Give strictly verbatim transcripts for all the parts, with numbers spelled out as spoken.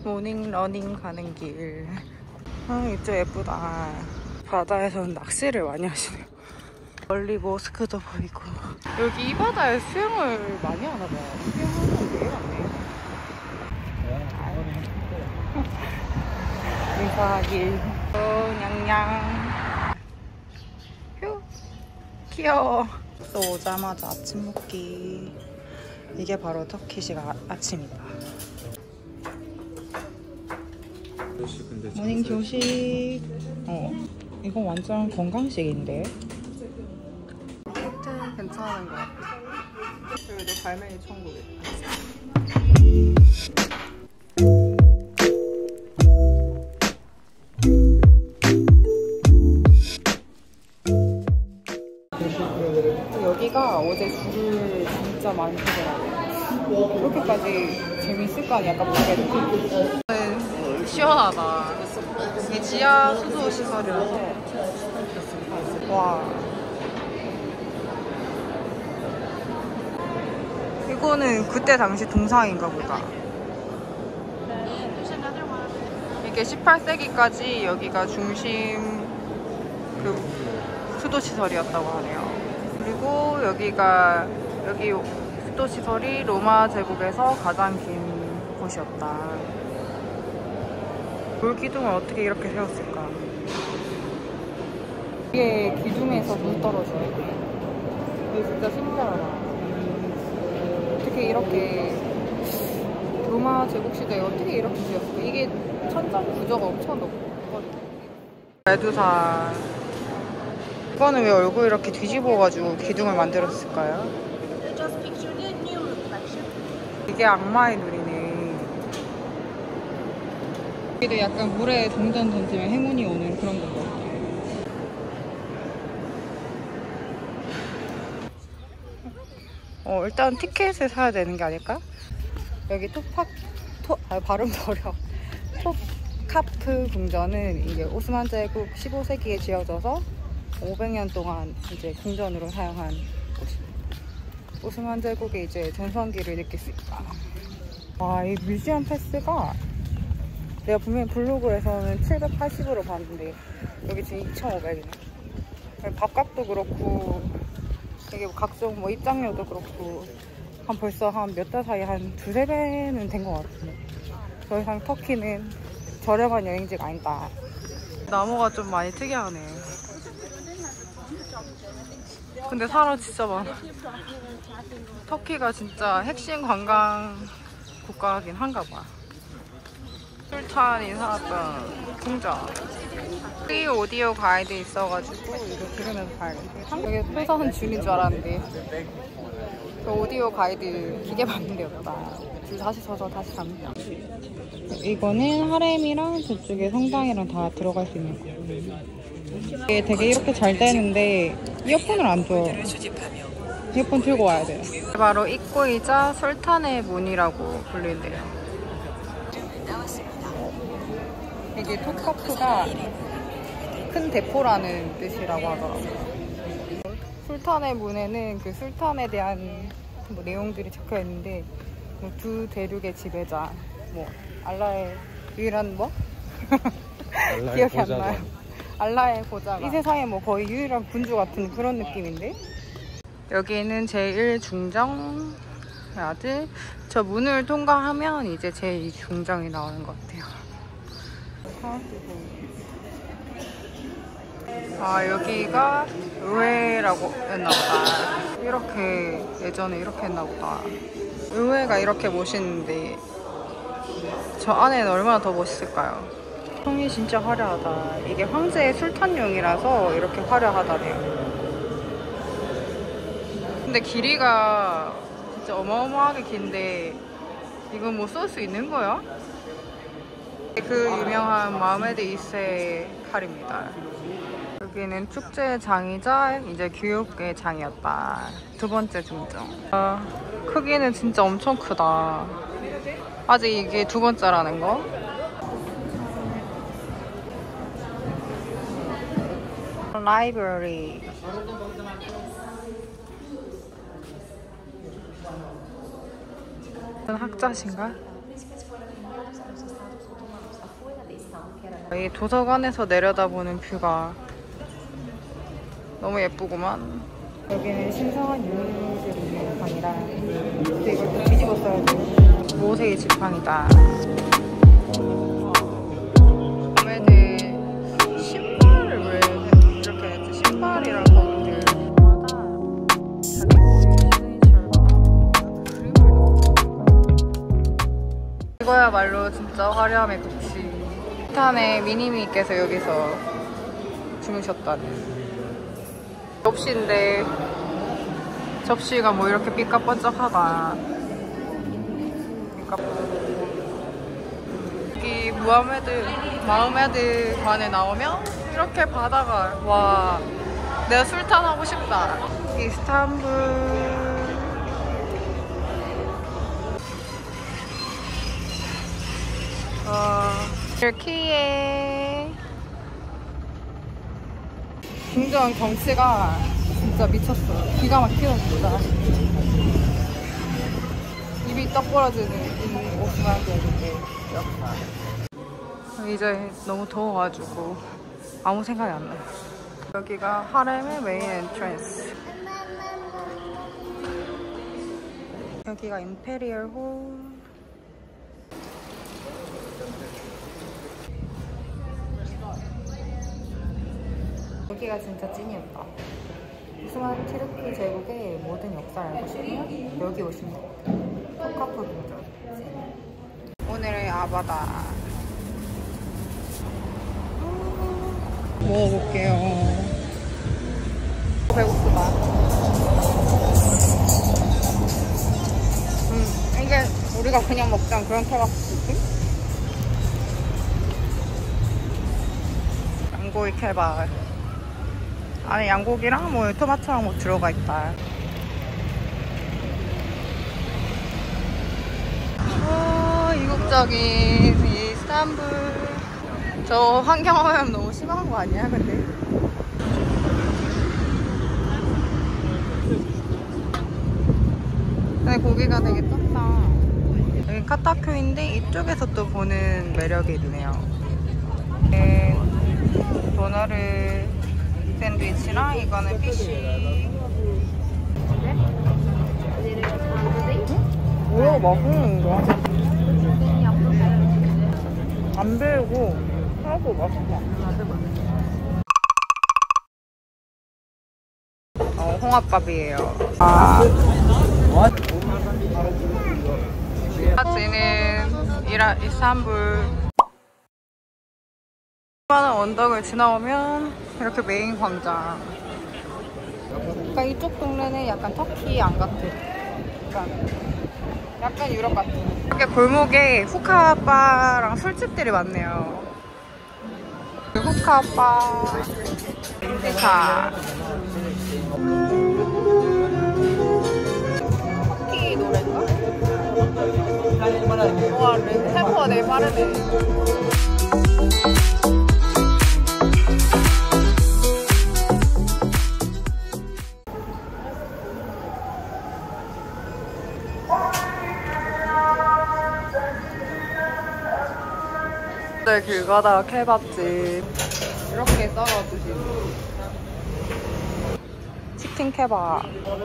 모닝 러닝 가는 길. 아, 이쪽 예쁘다. 바다에서는 낚시를 많이 하시네요. 멀리 모스크도 보이고. 여기 이 바다에 수영을 많이 하나봐요. 수영하는 게 많네. 인사하길. 어, 냥냥. 휴, 귀여워. 또 오자마자 아침 먹기. 이게 바로 터키식 아, 아침이다. 모닝 조식. 어, 이건 완전 건강식인데. 하여튼 괜찮은 것 같아. 그리고 갈매기 천국에. 여기가 어제 줄을 진짜 많이 서더라고요. 그렇게까지 재밌을까 약간 모르겠는데. 시원하다. 이게 지하 수도 시설이라서. 와. 이거는 그때 당시 동상인가 보다. 이게 십팔 세기까지 여기가 중심 그 수도 시설이었다고 하네요. 그리고 여기가 여기 수도 시설이 로마 제국에서 가장 긴 곳이었다. 돌 기둥을 어떻게 이렇게 세웠을까? 이게 기둥에서 물 떨어져요. 이게 진짜 신기하다. 어떻게 이렇게 로마 제국 시대에 어떻게 이렇게 지었을까? 이게 천장 구조가 엄청 높거든요. 메두사. 이거는 왜 얼굴 이렇게 뒤집어가지고 기둥을 만들었을까요? 이게 악마의 눈이네. 여기도 약간 물에 동전 던지면 행운이 오는 그런 거 같아요. 어, 일단 티켓을 사야 되는 게 아닐까? 여기 토팍, 토, 아, 발음 어려워. 톱카프 궁전은 이게 오스만 제국 십오 세기에 지어져서 오백 년 동안 이제 궁전으로 사용한 곳입니다. 오스만 제국의 이제 전성기를 느낄 수 있다. 와, 이 뮤지엄 패스가 내가 분명히 블로그에서는 칠백팔십으로 봤는데 여기 지금 이천오백이네. 밥값도 그렇고 이게 각종 뭐 입장료도 그렇고 한 벌써 한 몇 달 사이에 한 두세 배는 된 것 같은데 더 이상 터키는 저렴한 여행지가 아니다. 나무가 좀 많이 특이하네. 근데 사람 진짜 많아. 터키가 진짜 핵심 관광 국가긴 한가 봐. 술탄이 사왔던 궁전. 프리 오디오 가이드 있어가지고 이거 들으면서 가야겠다. 여기 표선 줄인 줄 알았는데 그 오디오 가이드 기계 받는 데였다. 줄 다시 서서 다시 갑니다. 이거는 하렘이랑 저쪽에 성당이랑 다 들어갈 수 있는 거예요. 이게 되게 이렇게 잘 되는데 이어폰을 안 줘. 이어폰 들고 와야 돼요. 바로 입구이자 술탄의 문이라고 불린대요. 이게 토카프가 큰 대포라는 뜻이라고 하더라고요. 술탄의 문에는 그 술탄에 대한 뭐 내용들이 적혀 있는데 뭐 두 대륙의 지배자, 뭐 알라의 유일한 뭐? 알라의 기억이 고자가. 안 나요. 알라의 고자가 이 세상에 뭐 거의 유일한 군주 같은 그런 느낌인데 여기는 제일 중정 아들. 저 문을 통과하면 이제 제일 중정이 나오는 것 같아요. 아, 여기가 의회라고 했나보다. 이렇게 예전에 이렇게 했나보다. 의회가 이렇게 멋있는데 저 안에는 얼마나 더 멋있을까요? 통이 진짜 화려하다. 이게 황제의 술탄용이라서 이렇게 화려하다네요. 근데 길이가 진짜 어마어마하게 긴데 이건 뭐 쏠 수 있는 거야? 그 유명한 마흐메드 이 세 칼입니다. 여기는 축제의 장이자 이제 교육의 장이었다. 두 번째 중정. 아, 크기는 진짜 엄청 크다. 아직 이게 두 번째라는 거? 라이브러리. 학자신가? 이 도서관에서 내려다보는 뷰가 너무 예쁘구만. 여기는 신성한 유물들이 있는 방이라. 근데 이걸 또 뒤집어 써야 돼. 모색의 지팡이다. 얘네들 신발을 왜 이렇게 했지? 신발이랑 거기들 마다 자기 시그니처를 그림을 넣고. 이거야말로 진짜 화려함의 극치. 탄의 미니미께서 여기서 주무셨다는. 접시인데 접시가 뭐 이렇게 삐까뻔쩍하다. 여기 무하메드 마흐메드 관에 나오면 이렇게 바다가, 와, 내가 술탄 하고 싶다. 이스탄불. 와, 튀르키예. 궁전 경치가 진짜 미쳤어. 기가 막히는 거다. 입이 떡 벌어지는 이 오스만리아인데 역사. 이제 너무 더워가지고 아무 생각이 안 나요. 여기가 하렘의 메인 엔트런스. 여기가 임페리얼 홀. 여기가 진짜 찐이었다. 오스만 튀르키 제국의 모든 역사를 알고 싶으면 여기 오시면 돼요. 토카프 궁전. 오늘의 아바다. 먹어볼게요. 배고프다. 음, 이게 우리가 그냥 먹자는 그런 케밥 느낌? 양고기 케밥. 안에 양고기랑 뭐 토마토랑 뭐 들어가 있다. 오, 이국적인 이스탄불. 저 환경오염 너무 심한 거 아니야, 근데? 근데 고기가 되게 떴다. 여기 카타큐인데 이쪽에서 또 보는 매력이 있네요. 네, 도너를 샌드위치랑 이거는 피쉬. 뭐야, 맛있는 거? 안 배우고 하고 맛있다. 어, 홍합밥이에요. 아. 지는 이라 이스탄불. 수많은 언덕을 지나오면 이렇게 메인 광장. 그러니까 이쪽 동네는 약간 터키 안 같아. 약간, 약간 유럽 같아. 이렇게 골목에 후카바랑 술집들이 많네요. 후카바, 인디카. 터키 노래인가? 와, 템포가 되게 빠르네. 길 가다가 케밥집 이렇게 썰어주시고 치킨 케밥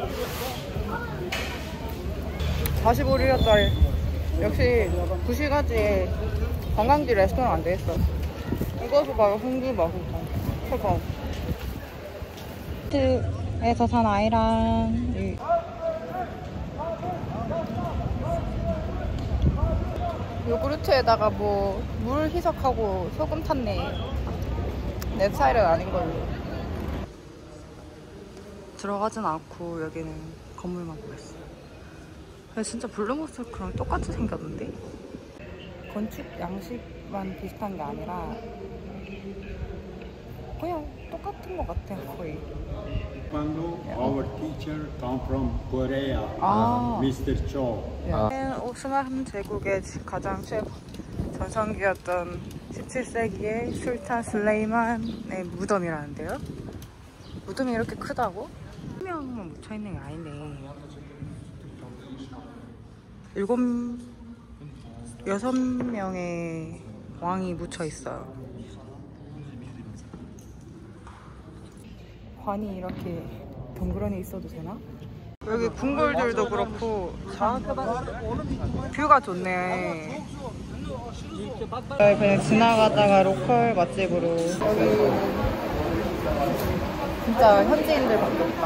사십오 리얼짜리. 역시 구시가지에 관광지 레스토랑 안 되겠어. 이것도 봐요. 홍두 맛있어. 케밥. 마트에서 산 아이랑 이 요구르트에다가 뭐 물 희석하고 소금 탔네. 내 스타일은 아닌 걸로. 들어가진 않고 여기는 건물만 보였어. 근데 진짜 블루모스크랑 똑같이 생겼는데? 건축 양식만 비슷한 게 아니라 그냥 똑같은 것 같아 거의. Our teacher come from Korea, 아. 미스터 Cho. 아. 오스만 제국의 가장 최 전성기였던 십칠 세기의 술탄 슬레이만의 무덤이라는데요. 무덤이 이렇게 크다고? 한 명만 묻혀있는 게 아니네. 일곱 여섯 명의 왕이 묻혀 있어요. 관이 이렇게 덩그러니 있어도 되나? 여기 궁궐들도 그렇고 뷰가 좋네. 그냥 지나가다가 로컬 맛집으로. 여기 진짜 현지인들밖에 없다.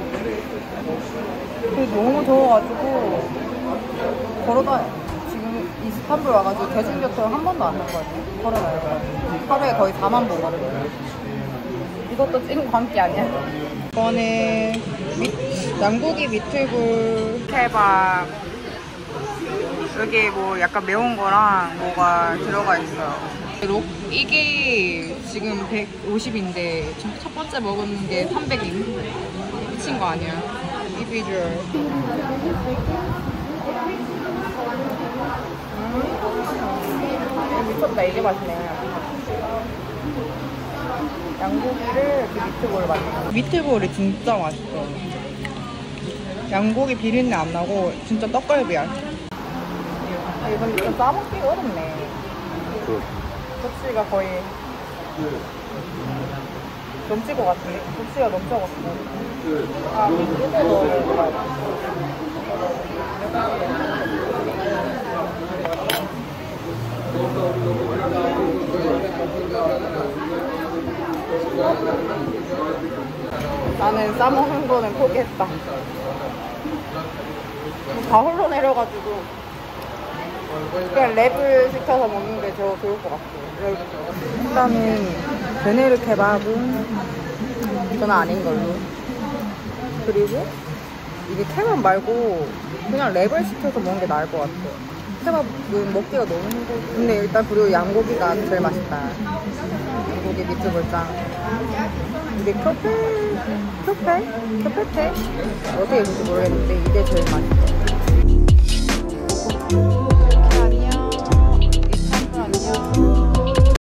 근데 너무 더워가지고 걸어다 지금 이스탄불 와가지고 대중교통 한 번도 안 났거든요. 걸어다녀요. 하루에 거의 사만 보거든요. 이것도 찐 광기 아니야? 이거는 미, 양고기 미트볼 케밥. 여기 뭐 약간 매운 거랑 뭐가 들어가 있어요. 로, 이게 지금 백오십인데 첫 번째 먹은 게 삼백인. 미친 거 아니야? 이 비주얼. 음, 미쳤다. 이게 맛있네. 양고기를 그 미트볼을 만들어. 미트볼이 진짜 맛있어. 양고기 비린내 안 나고 진짜 떡갈비야. 아, 이건 진짜 싸먹기가 어렵네. 접시가 거의 넘칠 것 같은데? 접시가 넘쳐갖고. 아, 밑에 넣어야 나는 싸먹는 거는 포기했다. 다 홀로 내려가지고 그냥 랩을 시켜서 먹는 게 더 좋을 것 같아요. 일단은 베네르 케밥은 이건 아닌 걸로. 그리고 이게 케밥 말고 그냥 랩을 시켜서 먹는 게 나을 것 같아요. 케밥은 먹기가 너무 힘들고. 근데 일단 그리고 양고기가 제일 맛있다. 양고기 미트볼장. 이게 큐페? 큐페? 큐페테? 어떻게 읽는지 모르겠는데 이게 제일 맛있어.